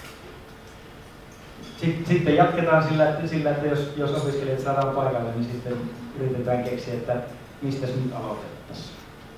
Sitten jatketaan sillä, että, sillä, että jos, jos opiskelijat saadaan paikalle, niin sitten yritetään keksiä, että mistä se nyt aloitettaisiin.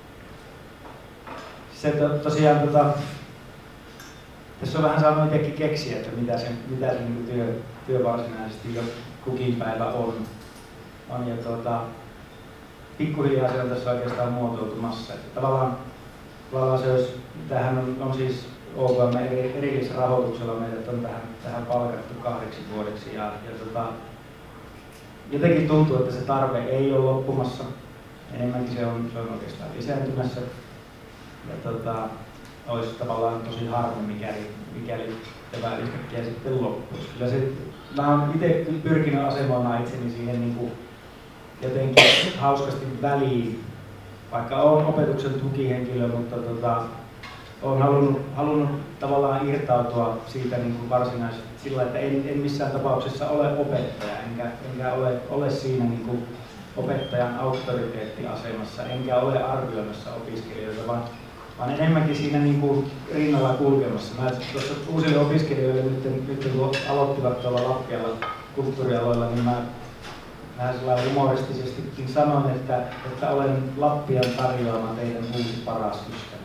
Se to, tosiaan, tota, tässä on vähän saanut itsekin keksiä, että mitä se, mitä se niin työ, työ varsinaisesti jo kukin päivä on. on ja tota, pikkuhiljaa se on tässä oikeastaan muotoutumassa. Että tavallaan, tavallaan se olisi, tämähän on, on siis O K M erillisrahoituksella meidät on tähän, tähän palkattu kahdeksi vuodeksi ja, ja tota, jotenkin tuntuu, että se tarve ei ole loppumassa. Enemmänkin se on, se on oikeastaan lisääntymässä. Ja tota, olisi tavallaan tosi harmi, mikäli, mikäli tämä yhtäkkiä sitten loppuisi. Kyllä se, mä olen itse pyrkinyt asemoimaan itseni siihen niin kuin jotenkin hauskasti väliin, vaikka olen opetuksen tukihenkilö, mutta tota, olen halunnut, halunnut tavallaan irtautua siitä niin kuin varsinaisesti sillä, että en, en missään tapauksessa ole opettaja, enkä, enkä ole, ole siinä niin kuin opettajan auktoriteettiasemassa, enkä ole arvioimassa opiskelijoita, vaan, vaan enemmänkin siinä niin kuin rinnalla kulkemassa. Mä tuossa uusille opiskelijoille nyt, nyt kun aloittivat tuolla Lappialla kulttuurialoilla, niin mä vähän sellainen humoristisestikin sanon, että, että olen Lappian tarjoama teidän uusi paras ystävä.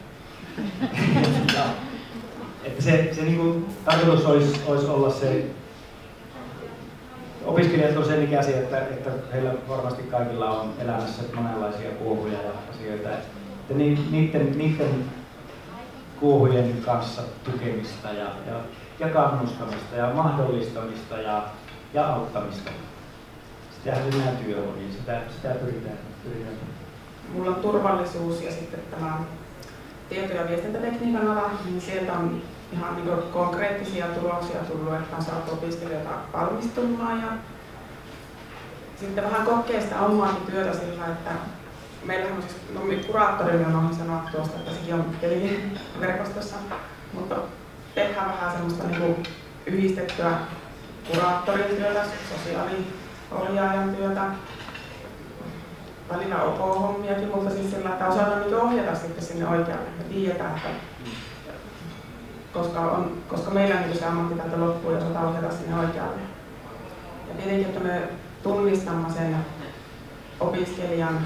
ja, että se, se niin kuin, tarkoitus olisi, olisi olla se, opiskelijat on sen ikäisiä, että, että heillä varmasti kaikilla on elämässä monenlaisia kuohuja ja asioita, että niiden, niiden kuohujen kanssa tukemista ja, ja, ja kannustamista ja mahdollistamista ja, ja auttamista. Sitähän se meidän työ on, niin sitä, sitä pyritään, pyritään. Mulla on turvallisuus ja sitten tämä tieto- ja viestintätekniikan ala, niin sieltä on ihan niin kuin konkreettisia tuloksia tullut, että on saatu opiskelijoita valmistumaan. Ja sitten vähän kokee sitä omaakin työtä sillä, että meillähän on siis, no kuraattorille on ohi sanoa tuosta, että sekin on verkostossa, mutta tehdään vähän semmoista niin kuin yhdistettyä kuraattorin työtä, sosiaaliohjaajan työtä, välillä O K-hommiakin, mutta siis sillä, että osataan niin ohjata sitten sinne oikealle. Me tiedetään, että koska, on, koska meillä niin se ammattitaito loppuu ja osataan ohjata sinne oikealle. Ja tietenkin, että me tunnistamme sen opiskelijan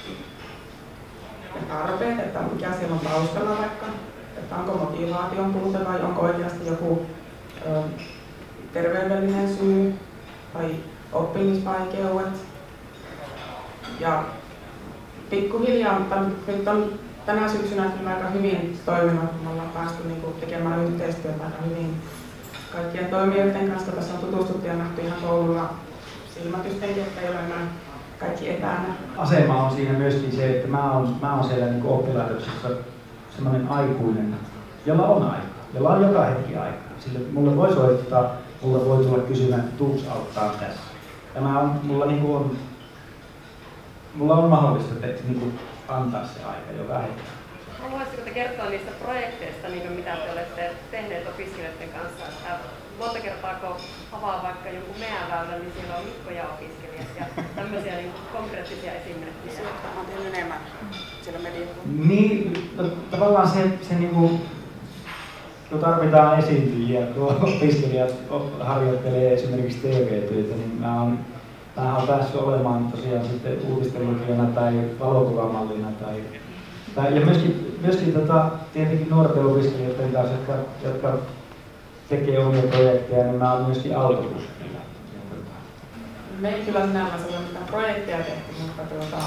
tarpeet, että mikä siellä on taustalla vaikka, että onko motivaation puute vai onko oikeasti joku ö, terveydellinen syy tai oppimisvaikeudet. Ja pikkuhiljaa, mutta nyt on tänä syksynä kyllä aika hyvin toiminut, kun me ollaan päästy niin kuin tekemään yhteistyötä aika hyvin kaikkien toimijoiden kanssa. Tässä on tutustuttu ja nähty ihan koululla silmätystenkin, että ei ole enää kaikki etänä. Asema on siinä myöskin se, että mä oon, mä oon siellä niin kuin oppilaitoksessa semmoinen aikuinen, jolla on aikaa. jolla on joka hetki aikaa. Sille mulle voi soittaa, mulle voi tulla kysymään, että tuuks auttaa tässä. Tämä on, mulla, niin kuin on, mulla on mahdollista te, niin kuin antaa se aika joka hetki. Haluaisitko te kertoa niistä projekteista, niin mitä te olette tehneet opiskelijoiden kanssa? Että monta kertaa kun avaa vaikka jonkun meidän väylän, niin siellä on Mikko ja opiskelijat ja tämmöisiä niin konkreettisia esimerkkejä. Mä oon tehnyt enemmän siellä mediapuolella. Niin, no, tavallaan se, se niin kuin, kun tarvitaan esiintyjiä, kun opiskelijat harjoittelee esimerkiksi T V-työtä, niin mä oon, mä oon päässyt olemaan tosiaan sitten uutistenlukijana tai valokuvamallina tai ja myöskin, myöskin tota, tietenkin nuorten opiskelijoiden kanssa, jotka, jotka tekee omia projekteja, niin mä oon myöskin autokuskilla. Me ei kyllä sinällään ole mitään projekteja tehty, mutta tuota,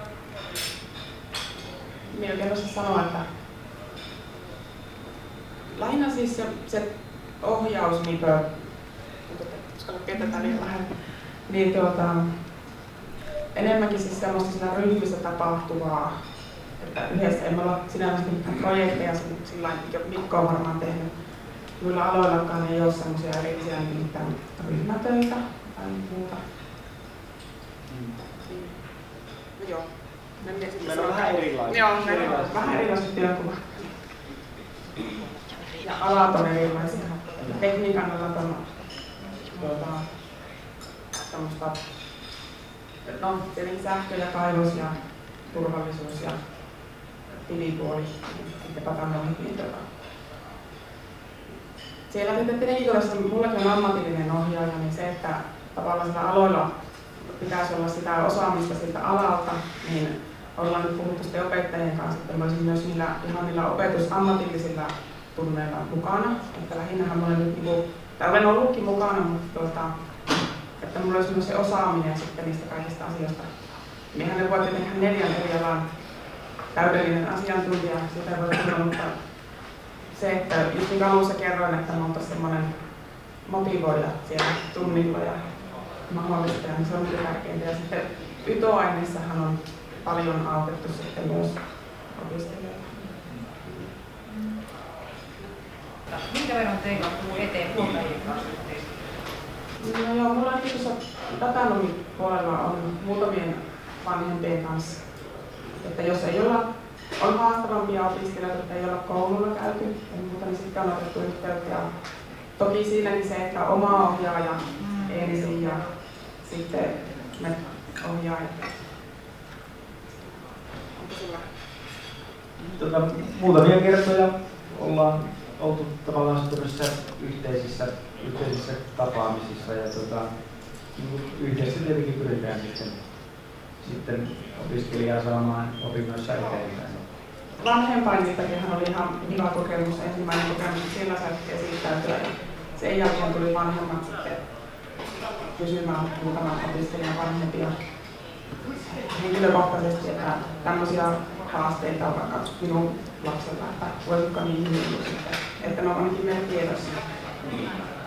minä oikein osaa sanoa, että lähinnä siis se, se ohjaus, niin kuin, koska pidetään liian vähän, niin tuota, enemmänkin siis semmoista siinä ryhmissä tapahtuvaa. Että yhdessä emme ole sinänsä mitään projekteja, sillä Mikko on varmaan tehnyt. Muilla aloillakaan ei ole semmoisia erillisiä mitään ryhmätöitä tai muuta. Mm. No joo. Meillä on vähän erilaisia. Joo, meillä on vähän erilaiset työkuvat. Ja alat on erilaisia. Tekniikan alat on tuota, semmoista, no tietenkin sähkö ja kaivos ja turvallisuus ja tilipuoli, sitten patanomikin. Siellä tekniikoissa mullakin on ammatillinen ohjaaja, niin se, että tavallaan sillä aloilla pitäisi olla sitä osaamista siltä alalta, niin ollaan nyt puhuttu sitten opettajien kanssa, että mä olisin myös niillä, ihan niillä opetusammatillisilla tunneilla mukana. Että lähinnähän mä olen nyt, niin tai olen ollutkin mukana, mutta tuota, että mulla olisi myös se osaaminen sitten niistä kaikista asioista. Mehän ne voi tehdä neljän eri alan täydellinen asiantuntija, sitä ei voi tulla, mutta se, että just niin alussa kerroin, että mä oltaisiin semmoinen motivoida siellä tunnilla ja mahdollistaja, niin se on kyllä tärkeintä. Ja sitten Y T O-aineissahan on paljon autettu sitten myös opiskelijoita. Minkä verran teillä on tullut eteen huoltajien kanssa yhteistyötä? No joo, mulla ainakin tuossa datanomin puolella on muutamien vanhempien kanssa. Että jos ei olla, on haastavampia opiskelijoita, että ei olla koululla käyty ja muuta, niin sitten on otettu yhteyttä. Ja toki siinäkin se, että oma ohjaaja ensin ja sitten me ohjaajat. Onko sulla? Tota, muutamia kertoja ollaan oltu tavallaan tämmöisissä yhteisissä, yhteisissä tapaamisissa ja tota, yhdessä tietenkin pyritään sitten, sitten opiskelijaa saamaan opinnoissa eteenpäin. Vanhempainiltakinhan oli ihan hyvä kokemus, ensimmäinen kokemus, sillä saatiin esittäytyä ja sen jälkeen tuli vanhemmat sitten kysymään muutaman opiskelijan vanhempia henkilökohtaisesti, että tämmöisiä haasteita on vaikka minun lapsella, että voisiko niin hyvin sitten, että ne on ainakin meidän tiedossa.